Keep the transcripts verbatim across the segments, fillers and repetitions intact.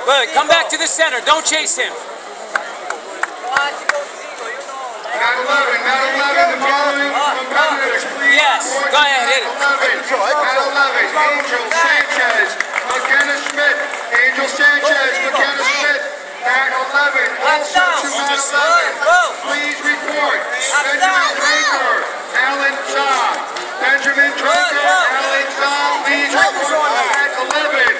Good. Come back to the center. Don't chase him. Got eleven, got eleven, the following competitors, please. Yes, go ahead, hit it. Got eleven, Angel Sanchez, McKenna Schmidt, Angel Sanchez, McKenna Schmidt. At eleven, also to Mat eleven, please report. Benjamin Drinker, Alan Zah. Benjamin Drinker, Alan Zah, please report at eleven.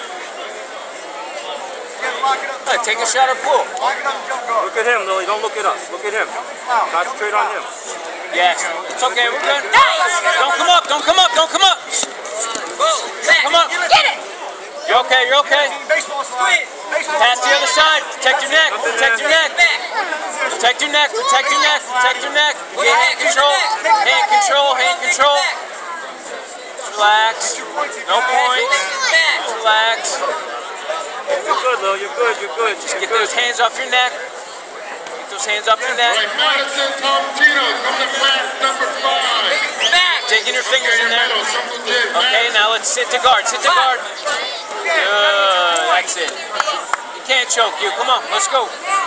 Right, take a shot or pull. Look at him, Lily. Don't look at us. Look at him. Concentrate on him. Yes. It's okay. We're good. Don't come up. Don't come up. Don't come up. Come up. Get it. You're okay. You're okay. Pass the other side. Protect your neck. Protect your neck. Protect your neck. Protect your neck. Protect your neck. Get hand control. Hand control. Hand control. Relax. No points. Relax. You're good, Lil. You're good. You're good. Just get those hands off your neck. Get those hands off your neck. Right, Madison Tolentino, coming to class number five. Digging your fingers in there. Okay, now let's sit to guard. Sit to guard. Good. That's it. You can't choke you. Come on. Let's go.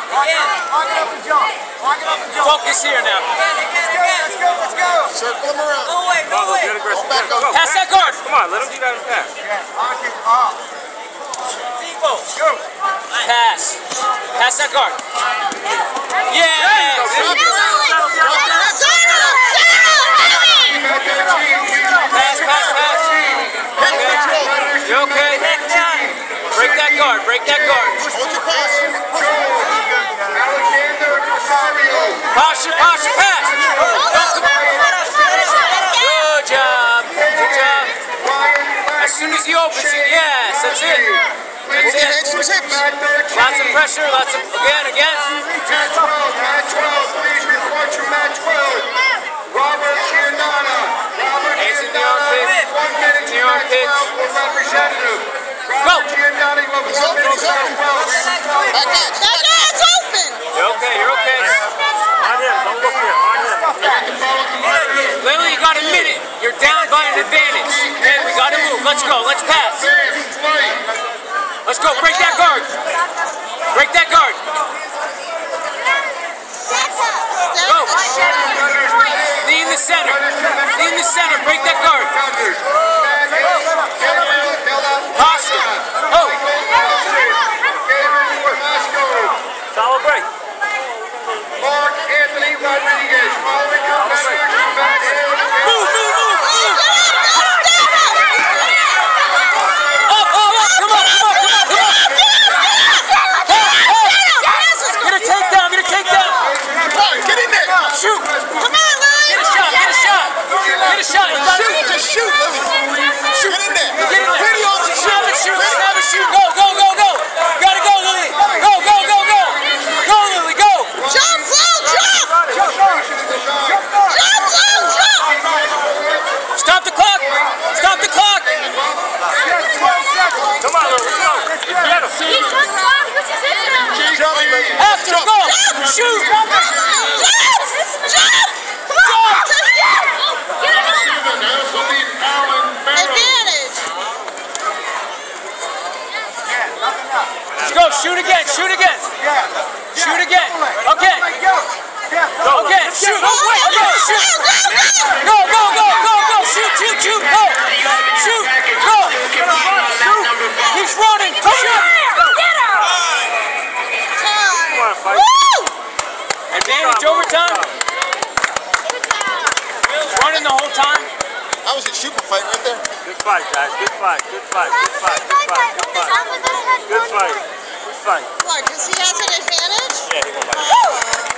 Focus here now. Let's go. Let's go. Circle him around. No way. No way. Back up. Pass that guard. Come on, let him do that and pass. Pass. Pass that guard. Yeah. Pass, pass, pass. Okay. You okay? Break that guard. Break that guard. Posture, posture, pass. Good job. Good job. As soon as he opens it, yes, that's it. That's it. Lots of pressure, lots of, again, again. Mat twelve, Mat twelve, please report to Mat twelve. Robert Giannana. Robert Hands in the Giannana, armpits. one minute In to the Mat armpits. twelve for representative. Go. Robert Giannana will be one minute to Mat twelve. Back up. That guy's open. You're okay, you're okay. On him. Don't look here. On him. Lily, you got a minute. You're down by an advantage. Okay, we got to move. Let's go. Let's pass. Let's go. Break that guard. Break that guard. Go. Knee in the center. Knee in the center. Break that guard. Posture. Oh. Solid break. Mark Anthony Rodriguez, following competitors to Mat twelve. Move, move, move, move. Up, up, up. Come on, come on, come on, come on. Get a takedown, get a takedown. Get in there. Shoot. Come on, Lily. Get a shot, get a shot. Get a shot. You got Shoot. it. Just shoot. Shoot. Get in there. Get in there. Video. Snap and shoot, snap and shoot. Go, go, go, go. Gotta go, Lily. Go, go, go, go. Go, Lily, go. Jump, slow, jump. Jump, slow, jump. Stop the clock. Stop the clock. Come on, Lil. Let's go. You get him. After, go. Shoot. Jump, jump. Come on. Advantage. Let's go. Shoot again. Shoot again. Shoot again. Okay. Okay. Shoot. Okay. Shoot. Go, go, go, go, go. Shoot, shoot, shoot. Go. Shoot. Go. Shoot. He's running. Shoot. Get her. Come on, fight. Advantage overtime. Running the whole time. That was a super fight right there. Good fight, guys. Good fight. Good fight. Good fight. Good fight. Good fight. Good fight. Good fight. Why, because he has an advantage? Yeah, he won by